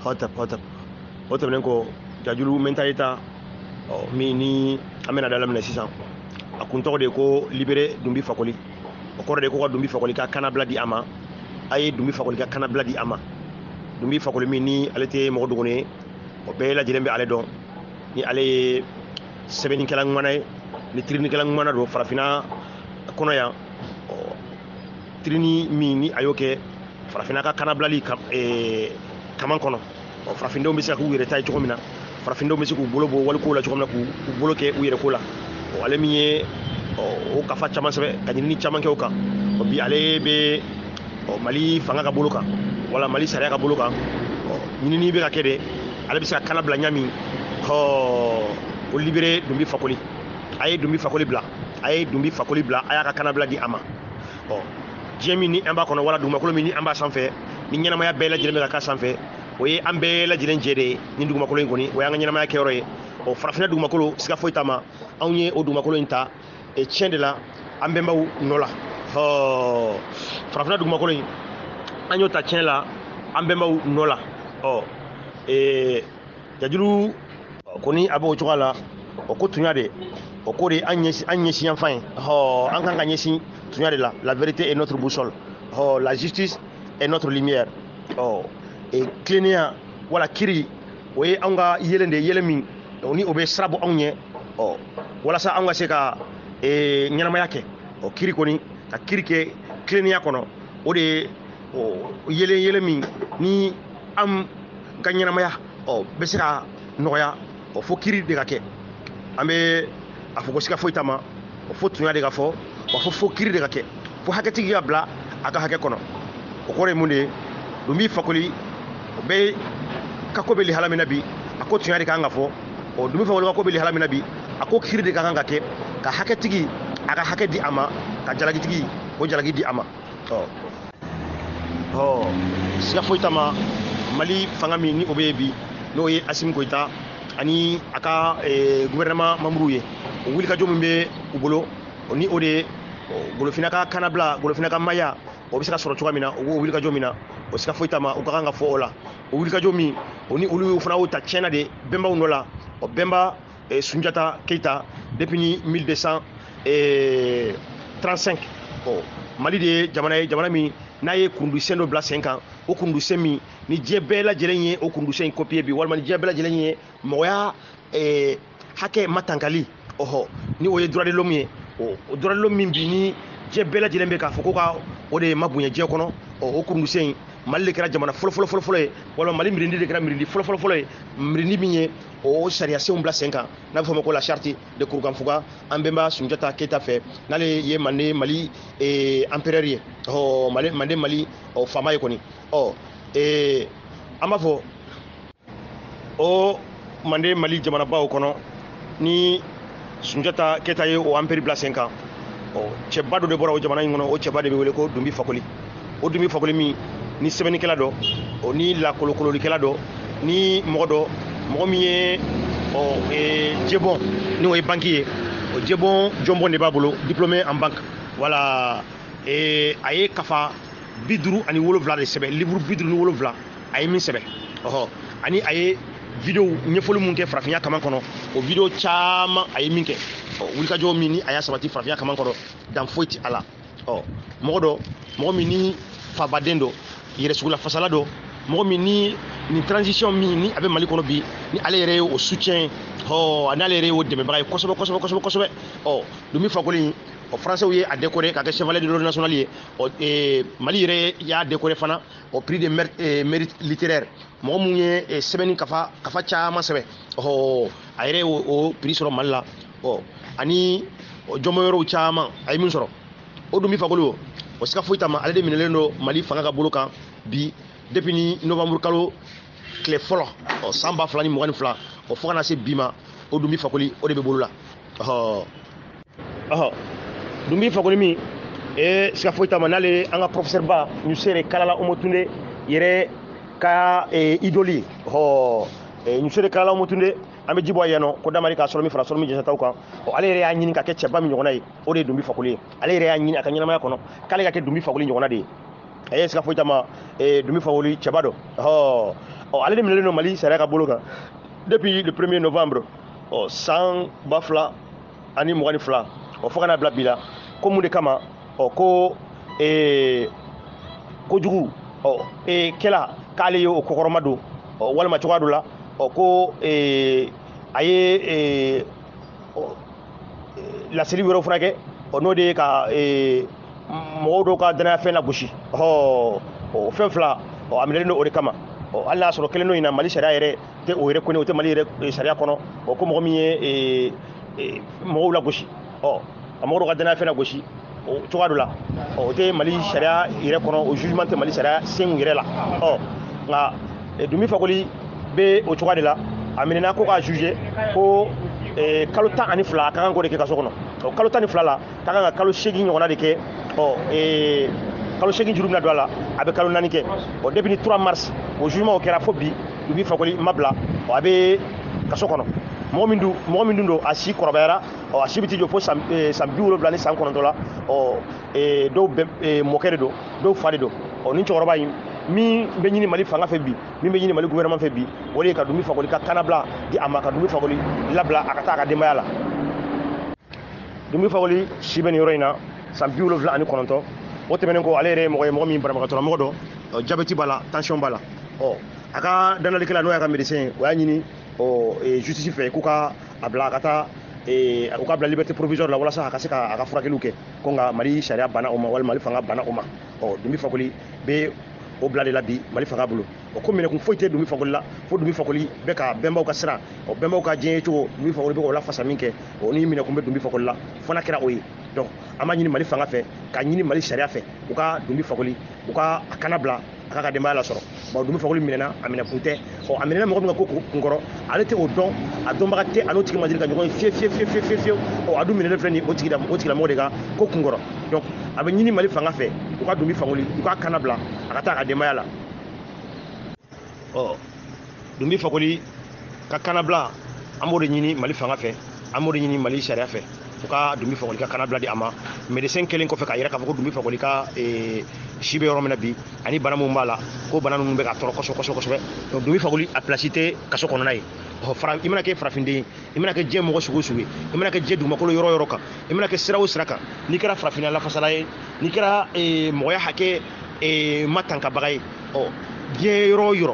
hotap o tɛmɛnen kɔ jajuru mentalita min ni an bɛna da laminɛ sisan a kun tɔgɔ de ye ko libéré Dumbi Fakoli o kɔrɔ de ye ko ka Dumbi Fakoli ka kanabila di a ma a ye Dumbi Fakoli ka kanabila di a ma Dumbi Fakoli min ni ale tɛ mɔgɔ dogolen ye o bɛɛ lajɛlen bɛ ale dɔn ni ale ye sɛbɛnnikɛla ɲuman ye ni tirinikɛla ɲuman don farafinna kɔnɔ yan tirini min ni a y'o kɛ farafinna ka kanabilali kaman kɔnɔ farafindenw bɛ se k'u yɛrɛ ta ye cogo min na farafindenw bɛ se k'u bolo bɔ waliko la cogo min na k'u bolo kɛ u yɛrɛ ko la ale min ye o kafa caman sɛbɛ ka ɲinini caman kɛ o kan bi ale bɛ Mali fanga ka bolo kan wala Mali sariya ka bolo kan ɲinini bɛ ka kɛ de ale bɛ se ka kana bila ɲami o libéré Dumbi Fakoli a ye Dumbi Fakoli bila a y'a ka kanabila di a ma diɲɛ min ni an b'a kɔnɔ wala dugumakolo min ni an b'a sanfɛ ni ɲɛnamaya bɛɛ lajɛlen bɛ ka k'a sanfɛ o ye an bɛɛ lajɛlen jɛ de ye ni dugumakolo in kɔni o y'an ka ɲɛnamaya kɛyɔrɔ ye farafinna dugumakolo siga foyi t'a ma anw ye o dugumakolo in ta tiɲɛ de la an bɛnbaw nɔ la farafinna dugumakolo in an y'o ta tiɲɛ la an bɛnbaw nɔ la jajuru kɔni a b'o cogoya la o ko tunya de o ko de an ɲɛsin yan fan ye an kan ka ɲɛsin tunya de la vérité est notre boussole la justice est notre lumière tilennenya wala kiri o ye anw ka yelen de yelen min ni o bɛ sira bɔ anw ɲɛ walasa anw ka se ka ɲɛnamaya kɛ kiri kɔni ka kiri kɛ tilennenya kɔnɔ o de ye yelen min ni an ka ɲɛnamaya bɛ se ka nɔgɔya fo kiri de ka kɛ an bɛ a fɔ ko siga foyi t'a ma fo tunya de ka fɔ wa fo kiri de ka kɛ fo hakɛtigi ka bila a ka hakɛ kɔnɔ o kɔrɔ ye mun de ye Dumbi Fakoli o bɛɛ ka ko bɛ lihala min na bi a ko tunya de ka kan ka fɔ Dumbi Fakoli ka ko bɛ lihala min na bi a ko kiri de ka kan ka kɛ ka hakɛtigi a ka hakɛ di a ma ka jalakitigi o jalaki di a ma siga foyi t'a ma Mali fanga min ni o bɛ yen bi n'o ye Asimi Goyita ani a ka gouvernement membre ye o wulikajɔ min bɛ u bolo ni o de golofina ka kanabila golofina ka maya o bɛ se ka sɔrɔ cogoya min na o b'o wulikajɔ min na o siga foyi t'a ma o ka kan ka fɔ o la o wulikajɔ min o ni olu fana y'o ta tiɲɛna de bɛnbaw nɔ la bɛnba Sunjata Keita depuis ni 1235 Mali de ye jamana ye jamana min n'a ye kurundusɛn dɔ bila sen kan o kurundusɛn min ni diɲɛ bɛɛ lajɛlen ye o kurundusɛn in copier bi walima ni diɲɛ bɛɛ lajɛlen ye mɔgɔya hakɛ matankali ni o ye droit de l'homme ye o droit de l'homme min bi ni diɲɛ bɛɛ lajɛlen bɛ k'a fɔ ko ka o de ma bonya diɲɛ kɔnɔ o kurundusɛn in Mali de kɛra jamana fɔlɔ ye walima Mali mirindi de kɛra mirindi fɔlɔ ye mirindi min ye o sariya senw bila sen kan n'a bɛ fɔ o ma ko la charte de Kurukanfuga an bɛnba Sunjata Keita fɛ n'ale ye Mali empereur ye Mali faama ye kɔni an b'a fɔ o Mali jamanabaw kɔnɔ ni Sunjata Keita ye o empire bila sen kan cɛba dɔ de bɔra o jamana in kɔnɔ o cɛba de bɛ wele ko Dumbi Fakoli o Dumbi Fakoli min ni sɛbɛnnikɛla dɔ ni lakolokololikɛla dɔ ni mɔgɔ min ye jɛbɔn ni o ye banki ye o jɛbɔn jɔnbɔn de b'a bolo diplômé en banque wala a ye kafa 57 de sɛbɛn livre 57 a ye min sɛbɛn ani a ye video ɲɛfɔli mun kɛ farafinya kaman kɔnɔ o video caman a ye min kɛ wulikajɔ min ni a y'a sabati farafinya kaman kɔnɔ dan foyi tɛ a la mɔgɔ min ni fabaden dɔ yɛrɛsugula fasala dɔ mɔgɔ min ni transition min ni a bɛ Mali kɔnɔ bi ni ale yɛrɛ ye o soutien n'ale yɛrɛ ye o dɛmɛbaga ye kosɛbɛ Dumbi Fakoli français ye a décoré k'a kɛ chevalier de l'ordre national ye Mali yɛrɛ y'a décoré fana prix de mérite littéraire mɔgɔ mun ye sɛbɛnni kafa caman sɛbɛn a yɛrɛ o prix sɔrɔ Mali la ani jɔnbɔyɔrɔw caman a ye min sɔrɔ o Dumbi Fakoli o siga foyi t'a ma ale de minɛlen don Mali fanga ka bolo kan bi depuis ni novembre kalo tile fɔlɔ san 2022 fo kana se bi ma o Dumbi Fakoli o de bɛ bolo la Dumbi Fakoli min siga foyi t'a ma n'ale an ka professeur ba Nusere Kalala Omo Tunde yɛrɛ ka idole Nusere Kalala Omo Tunde an bɛ ji bɔ yan nɔ ko damari k'a sɔrɔ min fara sɔrɔ min jɛnsɛtaw kan ale yɛrɛ y'a ɲini ka kɛ cɛba min ɲɔgɔnna ye o de ye Dumbi Fakoli ye ale yɛrɛ y'a ɲini a ka ɲɛnamaya kɔnɔ k'ale ka kɛ Dumbi Fakoli ɲɔgɔnna de ye e ska foitama e dumi fawoli chabado ale de minelo Mali sera ka boloka depuis le 1er novembre sans bafla ani mogani fla fo kana bla bila ko munde kama ko ko jugu kela kale yo ko koromado walma chwadu la ko aye la seli wero frake no de ka modo ka dana fe na gushi fen fla amile no ore kama alla soro kele no ina Mali sharia yere te o yere kone o te Mali yere sharia kono ko mo mi mo la gushi amodo ka dana fe na gushi chwadu la te Mali sharia yere kono o jugement te Mali sharia sen yere la nga dumi fakoli be o chwadu la aminena ko ka juger ko kalo tan ani fila kan ko de ke kaso kono kalo tan ni fila la kan ka kalo segi ɲɔgɔnna de kɛ kalo segi juru bɛna don a la a bɛ kalo naani kɛ depuis ni 3 mars o jugement o kɛra fo bi Dumi Fakoli ma bila a bɛ kaso kɔnɔ mɔgɔ min dun don a si kɔrɔbayara a si bɛ ti jɔ fo san 70 ni san 9 la dɔw mɔkɛ de don dɔw fa de don ni cɛkɔrɔba in min bɛ ɲini Mali fanga fɛ bi min bɛ ɲini Mali gouvernement fɛ bi o de ye ka Dumi Fakoli ka kanabila di a ma ka Dumi Fakoli labila a ka taa a ka denbaya la Dumi Fakoli si bɛ nin yɔrɔ in na san 79 o tɛmɛnen ko ale yɛrɛ ye mɔgɔ ye mɔgɔ min banabagatɔlamɔgɔ dɔ jabɛti b'a la tension b'a la a ka danalikɛla n'o y'a ka médecin o y'a ɲini justice fɛ k'u ka a bila a ka taa u ka bila liberté provisoire la walasa a ka se ka a ka furakɛliw kɛ ko nka Mali sariya banna o ma walima Mali fanga banna o ma Dumi Fakoli bɛ o bila de la bi Mali fanga bolo ko minɛkun foyi tɛ Dumi Fakoli la fo Dumi Fakoli bɛ ka bɛnbaw ka sira bɛnbaw ka diɲɛ cogo Dumi Fakoli bɛ k'o lafasa min kɛ ni minɛkun bɛ Dumi Fakoli la fo n'a kɛra o ye donc an b'a ɲini Mali fanga fɛ ka ɲini Mali sariya fɛ u ka Dumi Fakoli u ka a kana bila a ka denbaya la sɔrɔ Dumi Fakoli minɛna a minɛkun tɛ a minɛna mɔgɔ min ka ko kun kɔrɔ ale tɛ o dɔn a dɔnbaga tɛ a n'o tigi ma deli ka ɲɔgɔn ye fiyewu a dun minɛlen filɛ nin o tigilamɔgɔ de ka ko kun kɔrɔ donc a bɛ ɲini Mali fanga fɛ u ka Dumi Fakoli u ka kana bila a ka taa a ka denbaya la Dumi Fakoli ka kanabila an b'o de ɲini Mali fanga fɛ an b'o de ɲini Mali sariya fɛ u ka Dumi Fakoli ka kanabila di a ma médecin kelen kɔfɛ k'a yɛrɛ k'a fɔ ko Dumi Fakoli ka si bɛ yɔrɔ min na bi ani bana min b'a la ko bana ninnu bɛ ka tɔrɔ kosɛbɛ donc Dumi Fakoli a place tɛ kaso kɔnɔna ye i mana kɛ farafinde ye i mana kɛ diɲɛ mɔgɔ sugu o sugu ye i mana kɛ diɲɛ dugumakolo yɔrɔ o yɔrɔ kan i mana kɛ sira o sira kan n'i kɛra farafinna lafasala ye n'i kɛra mɔgɔya hakɛ ma tankabaga ye diɲɛ yɔrɔ o yɔrɔ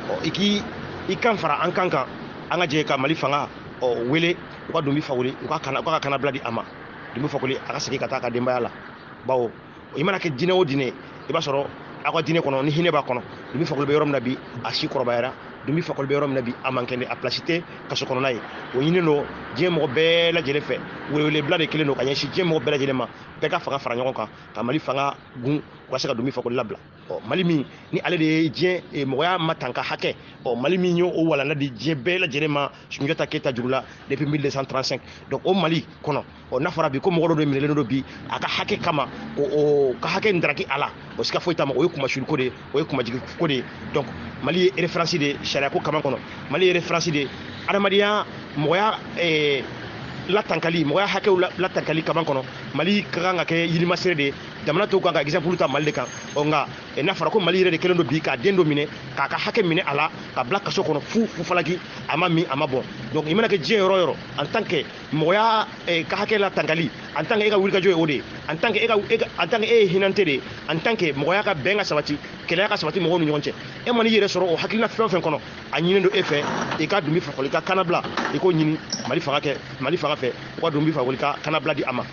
i kan fara an kan an ka jɛ ka Mali fanga wele u ka Dumi Fakoli u ka kanabila di a ma Dumi Fakoli a ka segin ka taa a ka denbaya la bawo i mana kɛ diinɛ o diinɛ i b'a sɔrɔ aw ka diinɛ kɔnɔ ni hinɛ b'a kɔnɔ Dumi Fakoli bɛ yɔrɔ min na bi a si kɔrɔbayara Dumi Fakoli bɛ yɔrɔ min na bi a man kɛnɛ a place tɛ kaso kɔnɔna ye o ɲini don diɲɛ mɔgɔ bɛɛ lajɛlen fɛ welewelebila de kelen don ka ɲɛsin diɲɛ mɔgɔ bɛɛ lajɛlen ma bɛɛ ka fanga fara ɲɔgɔn kan ka Mali fanga gun u ka se ka Dumi Fakoli labila Mali min ni ale de ye diɲɛ mɔgɔya ma tan ka hakɛ Mali min y'o walanda di diɲɛ bɛɛ lajɛlen ma Sunjata Keyita juru la depuis 1235 donc o Mali kɔnɔ n'a fɔra bi ko mɔgɔ dɔ de minɛlen don bi a ka hakɛ kama o ka hakɛ ndaraki a la o siga foyi t'a ma o ye kumasuli ko de ye o ye kumajigi ko de ye donc Mali ye référence de sariya ko kama kɔnɔ Mali ye référence de adamadenya mɔgɔya latankali mɔgɔya hakɛw latankali kaman kɔnɔ Mali ka kan ka kɛ yirimasere de ye jamana tɔw kan ka exemple ta Mali de kan nka n'a fɔra ko Mali yɛrɛ de kelen don bi k'a den dɔ minɛ k'a ka hakɛ minɛ a la ka bila kaso kɔnɔ fu falaki a ma min a ma bɔn donc i mana kɛ diɲɛ yɔrɔ o yɔrɔ en tant que mɔgɔya ka hakɛ latankali en tant que e ka wulikajɔ ye o de ye en tant que e ye hinante de ye en tant que mɔgɔya ka bɛn ka sabati kɛlɛya ka sabati mɔgɔw ni ɲɔgɔn cɛ e man'i yɛrɛ sɔrɔ o hakilina fɛn o fɛn kɔnɔ a ɲininen don e fɛ i ka Dumi Fakoli ka kanabila i k'o ɲini Mali fanga fɛ u ka Dumi Fakoli ka kanabila di a ma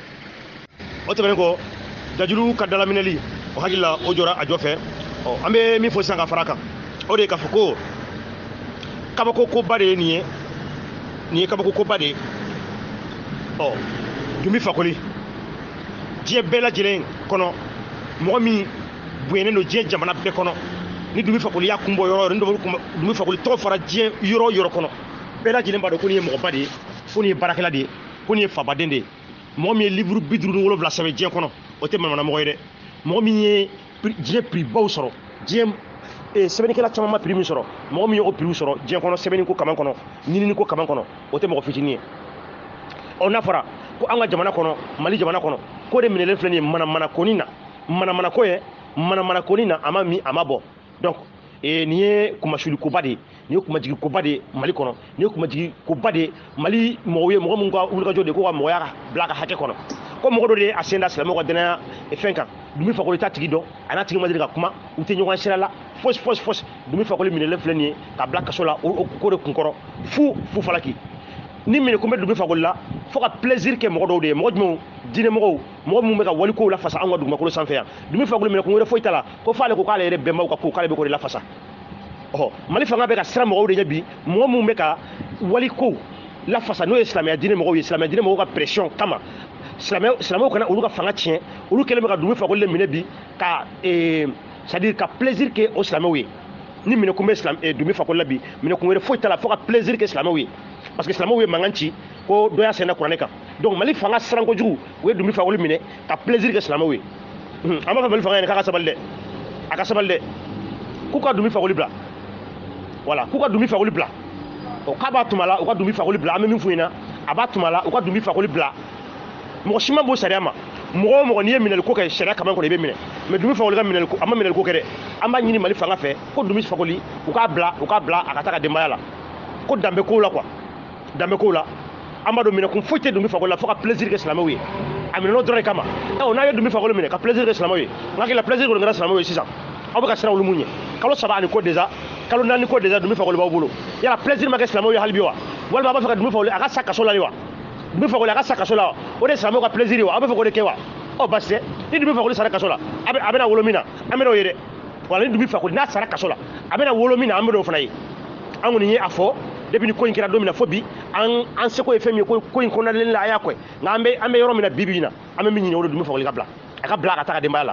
o tɛmɛnen kɔ Dajulu ka dalaminɛli o hakili la o jɔra a jɔ fɛ an bɛ min fɔ sisan ka fara kan o de ye k'a fɔ ko kabako koba de ye nin ye kabako koba de ye Dumi Fakoli diɲɛ bɛɛ lajɛlen kɔnɔ mɔgɔ min bonyalen don diɲɛ jamana bɛɛ kɔnɔ ni Dumi Fakoli y'a kun bɔ yɔrɔ o yɔrɔ ni Dumi Fakoli tɔgɔ fara diɲɛ yɔrɔ o yɔrɔ kɔnɔ bɛɛ lajɛlen b'a dɔn ko nin ye mɔgɔba de ye ko nin ye baarakɛla de ye ko nin ye fabaden de ye mɔgɔ min ye livre 57 sɛbɛn diɲɛ kɔnɔ o tɛ manamana mɔgɔ ye dɛ mɔgɔ min ye diɲɛ prix baw sɔrɔ diɲɛ sɛbɛnnikɛla caman ma prix min sɔrɔ mɔgɔ min ye o prix sɔrɔ diɲɛ kɔnɔ sɛbɛnni ko kaman kɔnɔ ɲinini ko kaman kɔnɔ o tɛ mɔgɔ fitinin ye n'a fɔra ko an ka jamana kɔnɔ Mali jamana kɔnɔ ko de minɛlen filɛ nin ye manamana ko nin na manamana ko ye mana koni na ama mi ama bɔ donc nin ye kumasuli koba de nin ye kumajigi koba de Mali kɔnɔ nin ye kumajigi koba de Mali mɔgɔw ye mɔgɔ mun ka wulikajɔ de ko ka mɔgɔya bila ka hakɛ kɔnɔ ko mɔgɔ dɔ de a sen da silamɛw ka danaya fɛn kan Dumi Fakoli t'a tigi dɔn a n'a tigi ma deli ka kuma u tɛ ɲɔgɔn sira la fosi Dumi Fakoli minɛlen filɛ nin ye ka bila kaso la o ko de kun kɔrɔ fu falaki ni minɛ kun bɛ Dumi Fakoli la fo ka plaisir kɛ mɔgɔ dɔw de ye mɔgɔ jumɛnw diinɛmɔgɔw mɔgɔ minnu bɛ ka walikow lafasa anw ka dugumakolo sanfɛ yan Dumi Fakoli minɛ kun wɛrɛ foyi t'a la ko f'ale ko k'ale yɛrɛ bɛnbaw ka ko k'ale bɛ k'o de lafasa Mali fanga bɛ ka siran mɔgɔw de ɲɛ bi mɔgɔ minnu bɛ ka walikow lafasa n'o ye silamɛya diinɛ mɔgɔw ye silamɛya diinɛ mɔgɔw ka pression kama silamɛw kana olu ka fanga tiɲɛ olu kɛlen bɛ ka Dumi Fakoli de minɛ bi ka c'est-à-dire ka plaisir kɛ o silamɛw ye ni minɛ kun bɛ Dumi Fakoli la bi minɛ kun wɛrɛ foyi t'a la fo ka plaisir kɛ silamɛw ye parce que silamɛw ye mankan ci ko dɔ y'a sɛnɛ kuranɛ kan donc Mali fanga siran kojugu u ye Dumi Fakoli minɛ ka plaisir kɛ silamɛw ye an b'a fɔ Mali fanga ɲɛna k'a ka sabali dɛ a ka sabali dɛ k'u ka Dumi Fakoli bila voilà k'u ka Dumi Fakoli bila k'a b'a tuma la u ka Dumi Fakoli bila an bɛ min f'u ɲɛna a b'a tuma la u ka Dumi Fakoli bila mɔgɔ si ma bɔ sariya ma mɔgɔ o mɔgɔ n'i ye minɛli ko kɛ sariya kaman kɔnɔ i bɛ minɛ mais Dumi Fakoli ka minɛli ko a ma minɛli ko kɛ dɛ an b'a ɲini Mali fanga fɛ ko Dumi Fakoli u k'a bila a ka taa ka denbaya la ko danbe kow la quoi danbe kow la an b'a dɔn minɛ kun foyi tɛ Dumi Fakoli la fo ka plaisir kɛ silamɛw ye a minɛn'o dɔrɔn de kama n'a ye Dumi Fakoli minɛ ka plaisir kɛ silamɛw ye n hakili la plaisir kɔni kɛra silamɛw ye sisan aw bɛ ka siran olu mun ɲɛ kalo 3 ani ko déjà kalo 4 ko déjà Dumi Fakoli b'aw bolo yala plaisir ma kɛ silamɛw ye hali bi wa walima a b'a fɛ ka Dumi Fakoli a ka sa kaso la de wa Dumi Fakoli a ka sa kaso la o de ye silamɛw ka plaisir ye wa aw bɛ fɛ k'o de kɛ wa basi tɛ ni Dumi Fakoli sara kaso la a bɛna wolo min na an bɛn'o ye dɛ wala ni Dumi Fakoli n'a sara kaso la a bɛna wolo min na an bɛn'o fana ye an kɔni ye a fɔ depuis ni ko in kɛra don min na fo bi an seko ye fɛn min ye ko in kɔnɔnalen la a y'a kɔ nka an bɛ yɔrɔ min na bi in na an bɛ min ɲini o de Dumi Fakoli ka bila a ka bila a ka taa ka denbaya la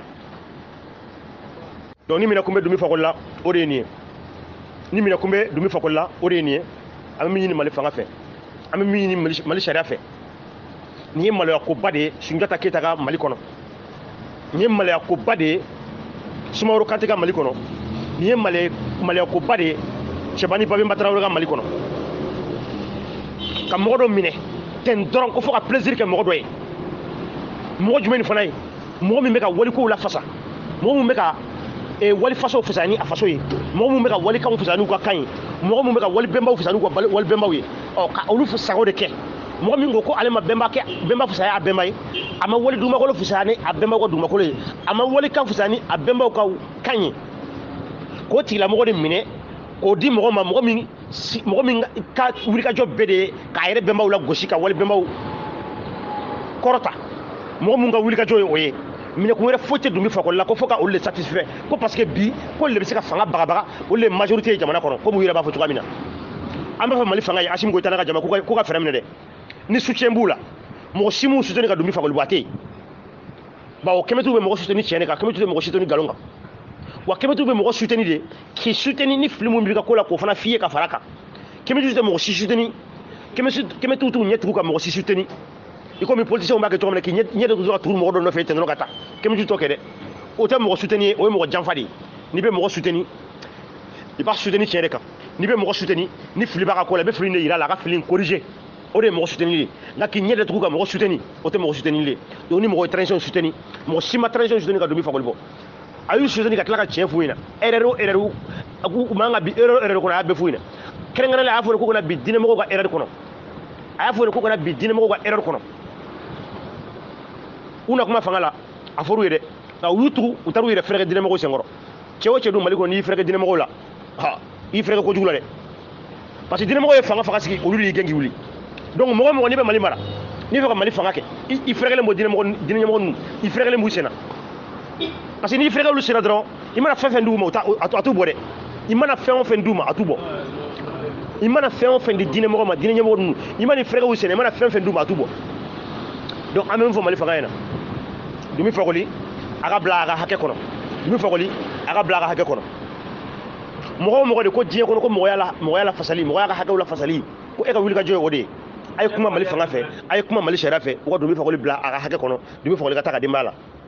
donc ni minɛ kun bɛ Dumi Fakoli la o de ye nin ye ni minɛ kun bɛ Dumi Fakoli la o de ye nin ye an bɛ min ɲini Mali fanga fɛ an bɛ min ɲini Mali sariya fɛ nin ye maloya koba de ye Sunjata Keyita ka Mali kɔnɔ nin ye maloya koba de ye Sumaworo Kante ka Mali kɔnɔ nin ye maloya koba de ye Cɛbani Babemba Tarawele ka Mali kɔnɔ ka mɔgɔ dɔ minɛ ten dɔrɔn ko fo ka plaisir kɛ mɔgɔ dɔ ye mɔgɔ jumɛn nin fana ye mɔgɔ min bɛ ka walikow lafasa mɔgɔ min bɛ ka walifasow fisaya ni a faso ye mɔgɔ min bɛ ka walikanw fisaya n'u ka kan ye mɔgɔ min bɛ ka walibɛnbaw fisaya n'u ka walibɛnbaw ye ka olu sago de kɛ mɔgɔ min ko ko ale ma bɛnba fisaya a bɛnba ye a ma wali dugumakolo fisaya ni a bɛnbaw ka dugumakolo ye a ma walikan fisaya ni a bɛnbaw ka kan ye k'o tigilamɔgɔ de minɛ k'o di mɔgɔ ma mɔgɔ min ka wulikajɔ bɛɛ de ye k'a yɛrɛ bɛnbaw la gosi ka walibɛnbaw kɔrɔta mɔgɔ min ka wulikajɔ ye o ye minɛkun wɛrɛ foyi tɛ Dumi Fakoli la ko fo ka olu de satisfait ko parce que bi ko olu de bɛ se ka fanga bagabaga olu de ye majorité ye jamana kɔnɔ komi u yɛrɛ b'a fɔ cogoya min na an b'a fɔ Mali fanga ye Asimi Goyita n'a ka jama k'u ka fɛɛrɛ minɛ dɛ ni soutien b'u la mɔgɔ si m'u soutenir ka Dumi Fakoli bɔ a tɛ yen bawo Kɛmɛtu bɛ mɔgɔ soutenir tiɲɛ de kan Kɛmɛtu tɛ mɔgɔ soutenir nkalon kan wa Kɛmɛtu bɛ mɔgɔ soutenir de k'i soutenir ni fili min b'i ka ko la k'o fana f'i ye ka fara a kan Kɛmɛtu tɛ mɔgɔ si soutenir Kɛmɛtu t'u ɲɛ tugu ka mɔgɔ si soutenir i komi politicien b'a kɛ cogo min na k'i ɲɛ de ka tugu mɔgɔ dɔ nɔfɛ ten dɔrɔn ka taa Kɛmɛtu t'o kɛ dɛ o tɛ mɔgɔ soutenir ye o ye mɔgɔ janfa de ye n'i bɛ mɔgɔ soutenir i b'a soutenir tiɲɛ de kan n'i bɛ mɔgɔ soutenir ni fili b'a ka ko la i bɛ fili de yira a la a ka fili in corriger o de ye mɔgɔ soutenir ye nka k'i ɲɛ de tugu ka mɔgɔ soutenir o tɛ mɔgɔ soutenir ye donc ni mɔgɔ ye transition soutenir mɔgɔ si ma transition soutenir ka Dumi Fakoli bɔ a y'u soutenir ka tila ka tiɲɛ f'u ɲɛna erreur o erreur u man ka bi erreur kɔnɔ a y'a bɛɛ f'u ɲɛna kɛrɛnkɛrɛnnen a y'a fɔ de ko kana bi diinɛmɔgɔw ka erreur kɔnɔ a y'a fɔ de ko kana bi diinɛmɔgɔw ka erreur kɔnɔ u na kuma fanga la a fɔr'u ye dɛ nka u y'u tugu u taar'u yɛrɛ fɛrɛkɛ diinɛmɔgɔw senkɔrɔ cɛ o cɛ don Mali kɔnɔ n'i y'i fɛrɛkɛ diinɛmɔgɔw la i fɛrɛkɛ kojugu la dɛ parce que diinɛmɔgɔw ye fanga sigi olu de y'i gɛn k'i wuli donc mɔgɔ o mɔgɔ n'i bɛ Mali mara n'i fɛ ka Mali fanga kɛ i fɛrɛkɛlen bɔ diinɛmɔgɔ ninnu i fɛrɛkɛlen b'u sen na parce que n'i fɛrɛkɛ olu sen na dɔrɔn i mana fɛn fɛn d'u ma a t'u bɔ dɛ i mana fɛn o fɛn d'u ma a t'u bɔ i mana fɛn o fɛn di diinɛmɔgɔ ma diinɛ ɲɛmɔgɔ ninnu i mana fɛrɛkɛ u sen na i mana fɛn fɛn d'u ma a t'u bɔ donc an bɛ min fɔ Mali fanga ɲɛna Dumi Fakoli a ka bila a ka hakɛ kɔnɔ Dumi Fakoli a ka bila a ka hakɛ kɔnɔ mɔgɔ o mɔgɔ de ko diɲɛ kɔnɔ ko mɔgɔya la fasali mɔgɔya ka hakɛw la fasali ko e ka wulikajɔ ye o de ye a ye kuma Mali fanga fɛ a ye kuma Mali sariya fɛ u ka Dumi Fakoli bila a ka hakɛ kɔnɔ Dumi Fakoli ka taa ka denbaya la